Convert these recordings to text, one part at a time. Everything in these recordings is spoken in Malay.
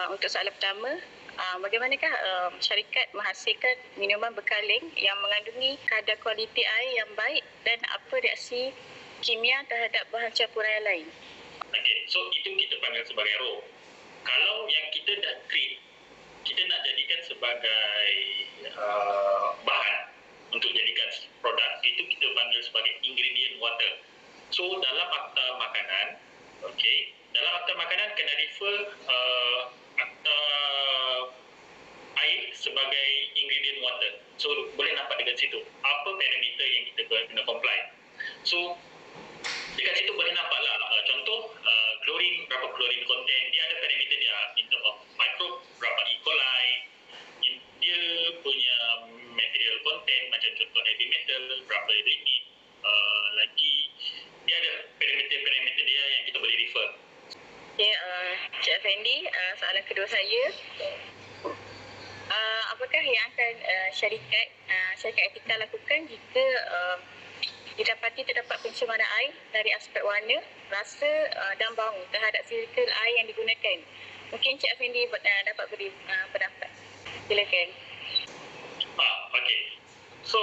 Untuk soalan pertama, bagaimanakah syarikat menghasilkan minuman berkaleng yang mengandungi kadar kualiti air yang baik dan apa reaksi kimia terhadap bahan campuran yang lain? Okey, so itu kita panggil sebagai raw. Kalau yang kita dah treat, kita nak jadikan sebagai bahan untuk jadikan produk, itu kita panggil sebagai ingredient water. So dalam akta makanan, dalam akta makanan kena refer akta air sebagai ingredient water. So boleh nampak dekat situ apa parameter yang kita kena comply. So dekat situ boleh nampak lah, contoh klorin, berapa klorin content, dia ada parameter dia in terms of microbe, berapa E. coli, dia punya material content macam contoh heavy metal, berapa lignit, lagi dia ada parameter-parameter dia yang kita boleh refer. Okay, Cik Effendi, soalan kedua saya, apakah yang akan syarikat etika lakukan jika didapati terdapat pencemaran air dari aspek warna, rasa dan bau terhadap sirkel air yang digunakan? Mungkin Cik Effendi dapat beri pendapat. Silakan. Okay. So,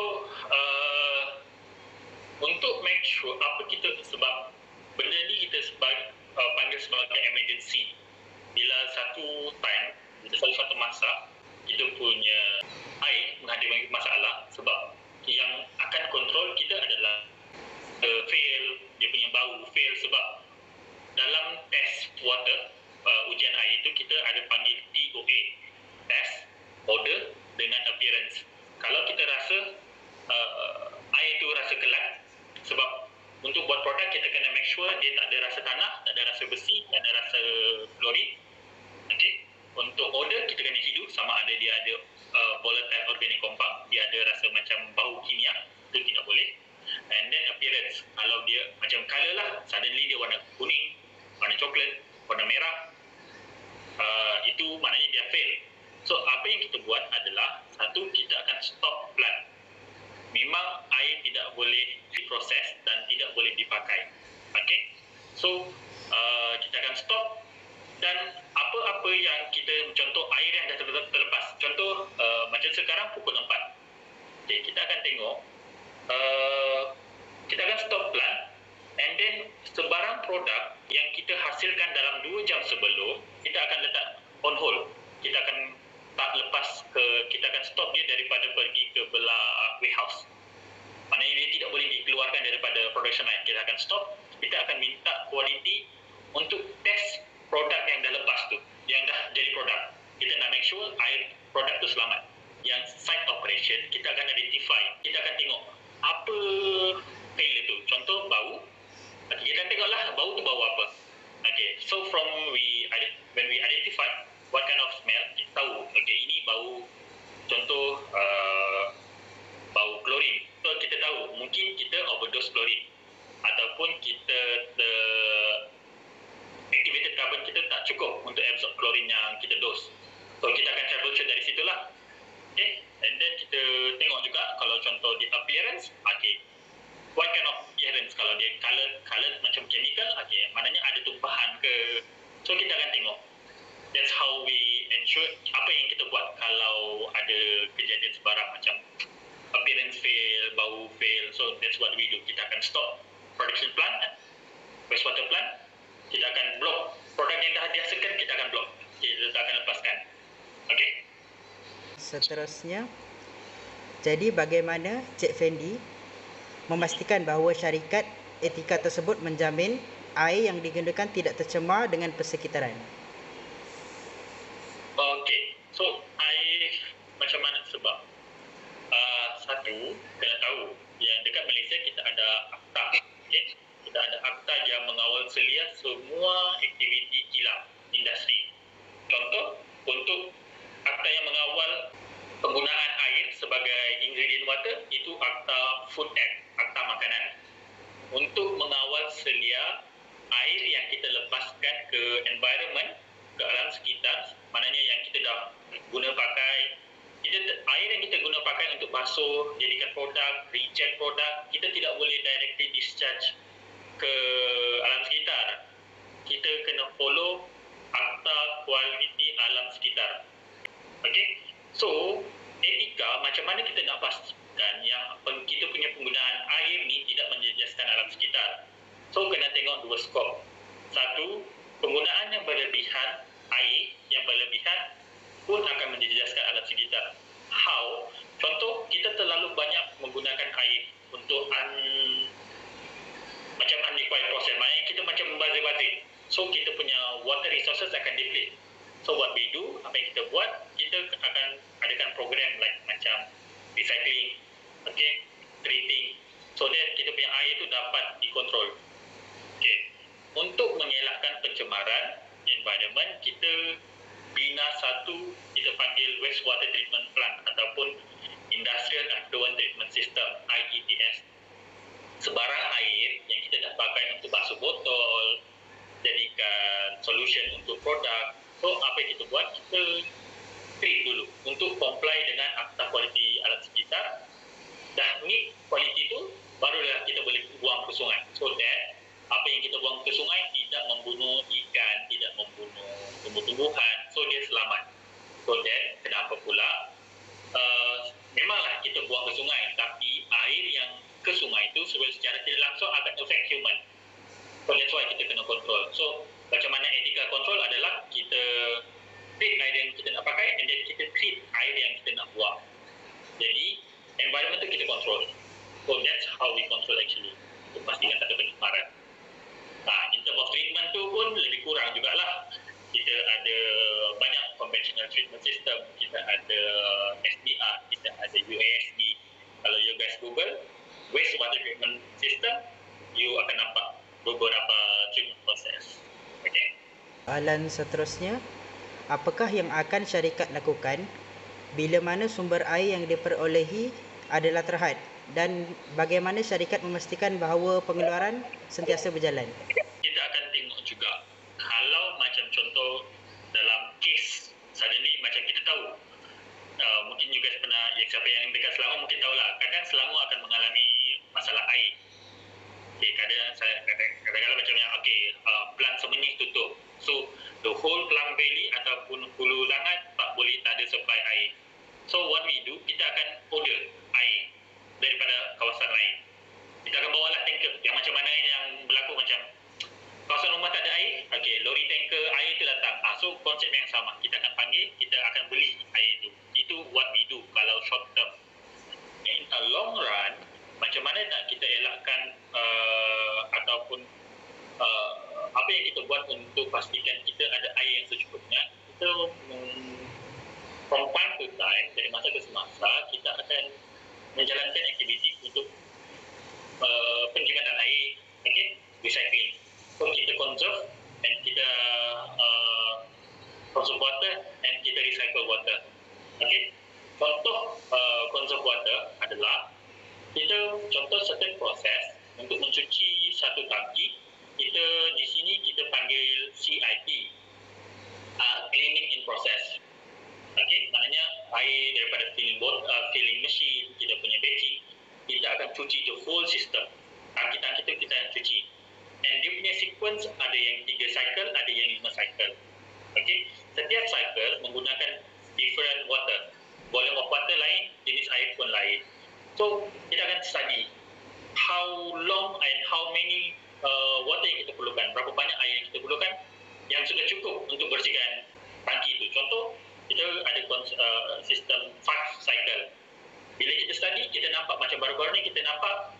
untuk make sure apa kita, sebab benda ni kita panggil sebagai emergency. Bila satu time, bila satu masa, kita punya air menghadapi masalah, sebab yang akan kontrol kita adalah fail, dia punya bau fail, sebab dalam test water, ujian air itu kita ada panggil TOA, test, order dengan appearance. Kalau kita rasa air itu rasa kelat, sebab untuk buat produk kita kena make sure dia tak ada rasa tanah, tak ada rasa besi, tak ada rasa klorin. Untuk order kita kena hidu sama ada dia ada volatile organic compound, dia ada rasa macam bau kimia, itu tidak boleh. And then appearance, kalau dia macam color lah, suddenly dia warna kuning, warna coklat, warna merah, itu maknanya dia fail. So apa yang kita buat adalah, satu, kita akan stop plant. Memang air tidak boleh diproses dan tidak boleh dipakai. So kita akan stop. Dan apa-apa yang kita, contoh air yang dah terlepas, contoh macam sekarang pukul 4, kita akan tengok, kita akan stop plant, and then sebarang produk yang kita hasilkan dalam 2 jam sebelum, kita akan letak on hold. Kita akan tak lepas kita akan stop dia daripada pergi ke belah warehouse. Maknanya dia tidak boleh dikeluarkan daripada production line. Kita akan stop, kita akan minta quality untuk test produk yang dah lepas tu, yang dah jadi produk. Kita nak make sure air produk tu selamat. Yang site operation, kita akan identify, kita akan tengok apa failure tu. Contoh bau, kita akan tengoklah bau tu bau apa. So when we identify what kind of smell, kita tahu ini bau, contoh bau klorin. So kita tahu mungkin kita overdose klorin, ataupun kita activated carbon kita tak cukup untuk absorb klorin yang kita dose. So kita akan troubleshoot dari situlah. And then kita tengok juga kalau contoh di appearance, what kind of appearance, kalau dia color macam chemical, maknanya ada tumpahan ke. So kita akan tengok. That's how we ensure apa yang kita buat kalau ada kejadian sebarang macam appearance fail, bau fail. So that's what we do. Kita akan stop production plant, wastewater plant. Kita akan block produk yang dah dihasilkan, kita akan block, kita tak akan lepaskan. Seterusnya, jadi bagaimana Cik Fendi memastikan bahawa syarikat etika tersebut menjamin air yang digunakan tidak tercemar dengan persekitaran? So air macam mana, sebab satu, kena tahu yang dekat Malaysia kita ada akta. Kita ada akta yang mengawal selia semua aktiviti kilang industri. Contoh, untuk akta yang mengawal penggunaan air sebagai ingredient water, itu akta Food Act, akta makanan. Untuk mengawal selia air yang kita lepaskan ke environment, ke alam sekitar, maknanya yang kita dah guna pakai, air yang kita guna pakai untuk basuh, jadikan produk, reject produk, kita tidak boleh directly discharge ke alam sekitar. Kita kena follow akta kualiti alam sekitar. Okey. So, etika macam mana kita nak pastikan yang kita punya penggunaan air ni tidak menjejaskan alam sekitar. So, kena tengok dua skop. Satu, penggunaan yang berlebihan air yang berlebihan pun akan menjejaskan alam sekitar. How? Contoh, kita terlalu banyak menggunakan air untuk macam unrequired process. Maknanya kita macam membazir-bazir. So, kita punya water resources akan deplete. So, what we do, apa yang kita buat, kita akan adakan program like macam recycling, okay, treating. So that kita punya air tu dapat dikontrol. Okay. Untuk mengelakkan pencemaran environment, kita bina satu, kita panggil wastewater treatment plant ataupun industrial effluent treatment system, IETS. Sebarang air yang kita nak pakai untuk basuh botol, jadikan solution untuk produk. So apa yang kita buat, kita treat dulu untuk comply dengan Akta Kualiti Alam Sekitar. Dah meet kualiti tu, barulah kita boleh buang ke sungai. So that apa yang kita buang ke sungai tidak membunuh ikan, tidak membunuh tumbuh-tumbuhan. So dia selamat. So that kenapa pula memanglah kita buang ke sungai, tapi air yang ke sungai itu secara tidak langsung akan affect human. So that's why kita kena control. So macam mana etika control adalah kita treat air yang kita nak pakai and then kita treat air yang kita nak buang. Jadi environment tu kita control. So that's how we control actually, untuk pastikan tak ada pencemaran. In terms of treatment tu pun lebih kurang jugalah. Kita ada banyak conventional treatment system, kita ada SDR, kita ada UASD. Kalau you guys Google wastewater treatment system, you akan nampak beberapa treatment process. Okay. Soalan seterusnya, apakah yang akan syarikat lakukan bila mana sumber air yang diperolehi adalah terhad, dan bagaimana syarikat memastikan bahawa pengeluaran sentiasa berjalan? Kita akan tengok juga, kalau macam contoh dalam kes suddenly macam kita tahu, mungkin you guys pernah, siapa yang dekat Selangor mungkin tahulah, kadang Selangor akan mengalami masalah air. Okay, kadang-kadang macam yang Pelang Semenyih tutup. So the whole Pelang Valley ataupun Hulu Langat tak boleh, tak ada supply air. So what we do, kita akan order air daripada kawasan lain. Kita akan bawa lah tanker yang macam mana yang berlaku macam kawasan rumah tak ada air, lori tanker air tu datang. So konsep yang sama, kita akan panggil, kita akan beli air itu. Itu what we do kalau short term. In a long run, macam mana nak kita elakkan ataupun apa yang kita buat untuk pastikan kita ada air yang secukupnya, kita from time to time, dari masa ke semasa, kita akan menjalankan aktiviti untuk penjimatan air, recycling. So kita conserve dan kita conserve water dan kita recycle water. Contoh conserve water adalah kita contoh certain proses untuk mencuci satu tangki. Kita di sini kita panggil CIP, cleaning in process. Maknanya air daripada filling machine, kita punya batching, kita akan cuci the whole system. Tangki-tangki itu kita akan cuci. And dia punya sequence ada yang 3 cycle, ada yang 5 cycle. Setiap cycle menggunakan different water. Volume of water lain, jenis air pun lain. So kita akan study how long and how many water yang kita perlukan, berapa banyak air yang kita perlukan yang sudah cukup untuk bersihkan tangki itu. Contoh, kita ada sistem 5 cycle. Bila kita study, kita nampak macam baru-baru ni kita nampak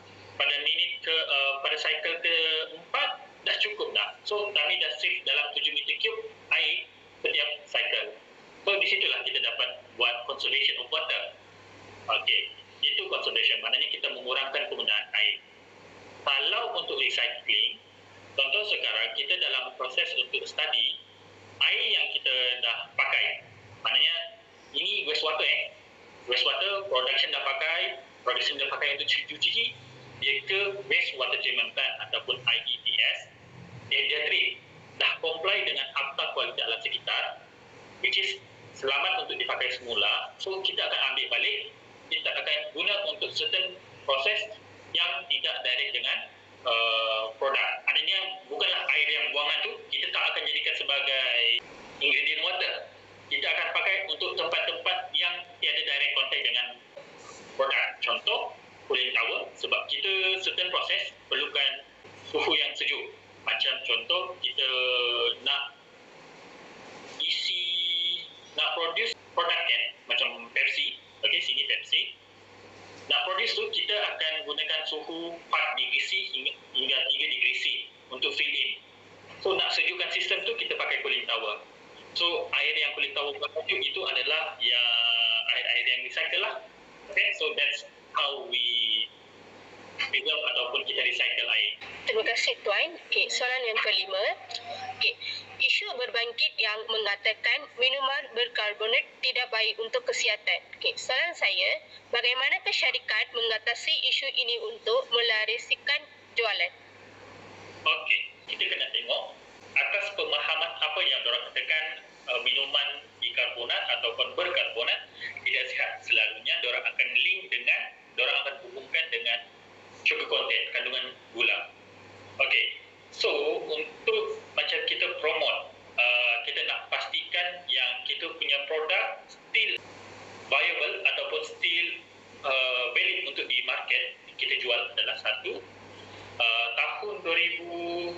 pada cycle ke-4 dah cukup dah. So kami dah save dalam 7 meter cube air setiap cycle. So di situlah kita dapat buat conservation of water. Itu conservation, maknanya kita mengurangkan penggunaan air. Kalau untuk recycling, contoh sekarang kita dalam proses untuk study air yang kita dah pakai. Maknanya ini wastewater wastewater production dah pakai untuk cuci, dia ke wastewater treatment plant ataupun IETS, dia treat, dah comply dengan Akta Kualiti Alam Sekitar, which is selamat untuk dipakai semula. So kita akan ambil balik, kita akan guna untuk certain proses yang tidak direct dengan produk. Adanya bukanlah air yang buangan tu kita tak akan jadikan sebagai ingredient water. Kita proses perlukan suhu yang sejuk. Macam contoh, kita nak produce produk kan, macam Pepsi, okey, sini Pepsi. Nak produce tu kita akan gunakan suhu 4 degree C hingga 3 degree C untuk fill in. So nak sejukkan sistem tu kita pakai cooling tower. So air yang cooling tower buat sejuk itu adalah air yang recycle lah. Okay, so that's how we preserve ataupun kita recycle air. Terima kasih Tuan. Okay, soalan yang kelima. Okay, isu berbangkit yang mengatakan minuman berkarbonat tidak baik untuk kesihatan. Okay, soalan saya, bagaimanakah syarikat mengatasi isu ini untuk melarasikan jualan? Okey, kita kena tengok atas pemahaman apa yang diorang katakan minuman bikarbonat ataupun berkarbonat tidak sihat. Selalunya diorang akan diorang akan hubungkan dengan sugar content, kandungan gula. Okey, so untuk macam kita promote, kita nak pastikan yang kita punya produk still viable ataupun still valid untuk di market, kita jual adalah satu. Tahun 2018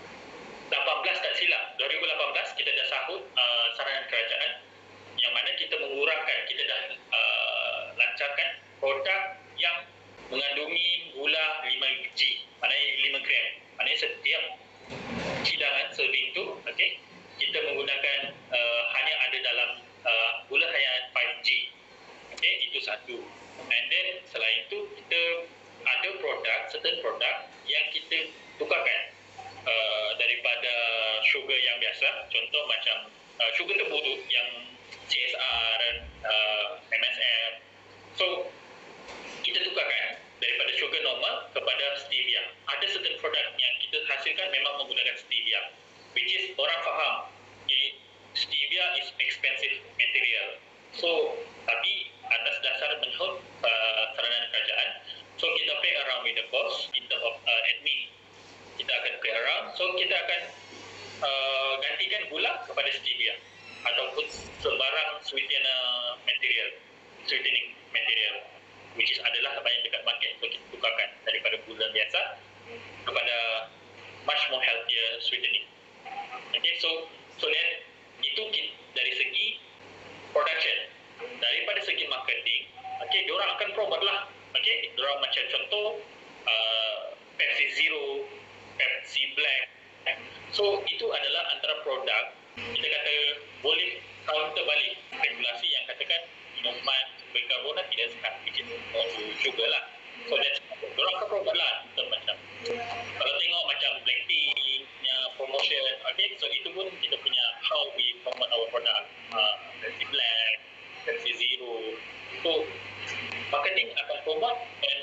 tak silap, 2018 kita dah sahut saranan kerajaan yang mana kita kita dah lancarkan produk yang mengandungi gula 5G, maknanya 5 gram. Maknanya setiap hidangan serving tu, okay, kita menggunakan hanya ada dalam gula hanya 5G. Okay, itu satu. And then selain itu kita ada certain produk yang kita tukarkan daripada sugar yang biasa, contoh macam sugar tebu tu yang CSR, MSM. So kita tukarkan daripada sugar normal kepada stevia. Ada certain produk yang kita hasilkan memang menggunakan stevia, which is orang faham stevia is expensive material. So tapi atas dasar menurut saranan kerajaan, so kita play around with the cost in terms of admin. Kita akan play around, so kita akan gantikan gula kepada stevia ataupun sembarang sweetening material, which is adalah banyak dekat market, so kita tukarkan daripada gula biasa kepada much more healthier sweetening. Okay, so then itu dari segi production. Daripada segi marketing, okay, diorang akan promote lah. Okay, diorang macam contoh Pepsi Zero, Pepsi Black. So itu adalah antara produk kita kata boleh counter balik regulasi yang katakan minuman berkarbonat tidak sihat, which is sugar lah. So that's diorang akan promote lah. So, macam kalau tengok macam Blackpink promotion, okay, so itu pun kita punya how we promote our product, Pepsi Black, Pepsi Zero. So marketing akan promote and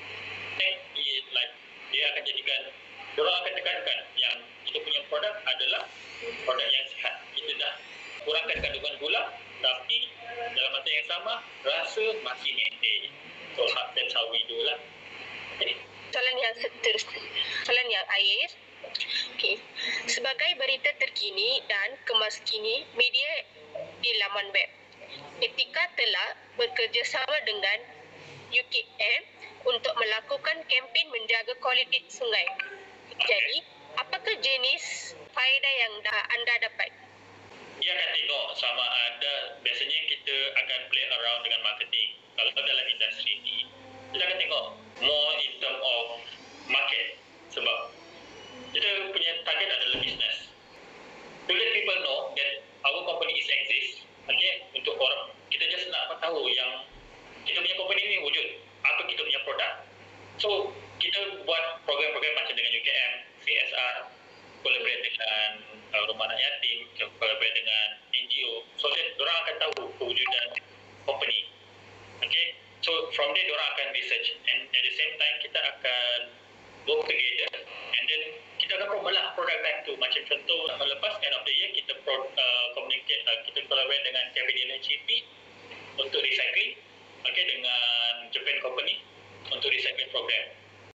like dia akan jadikan, diorang akan tekankan yang kita punya produk adalah produk yang sihat. Kita dah kurangkan kandungan gula tapi dalam masa yang sama rasa masih maintain. So that's how we do lah. Okay. Soalan yang seterusnya, soalan yang akhir. Okay. Sebagai berita terkini dan kemas kini media di laman web, Etika telah bekerjasama dengan UKM untuk melakukan kempen menjaga kualiti sungai. Jadi, apakah jenis faedah yang anda dapat? Dia akan tengok sama ada, biasanya kita akan play around dengan marketing. Kalau dalam industri ni, kita akan tengok more in term of market. Sebab kita punya target adalah business. To let people know that our company is exist, okay, untuk orang, kita just nak tahu yang kita punya company ni wujud, apa kita punya produk. So kita buat program-program macam dengan UKM, CSR, collaborate dengan rumah anak yatim, collaborate dengan NGO, so that diorang akan tahu kewujudan company. Okay, so from there diorang akan research, and at the same time kita akan work together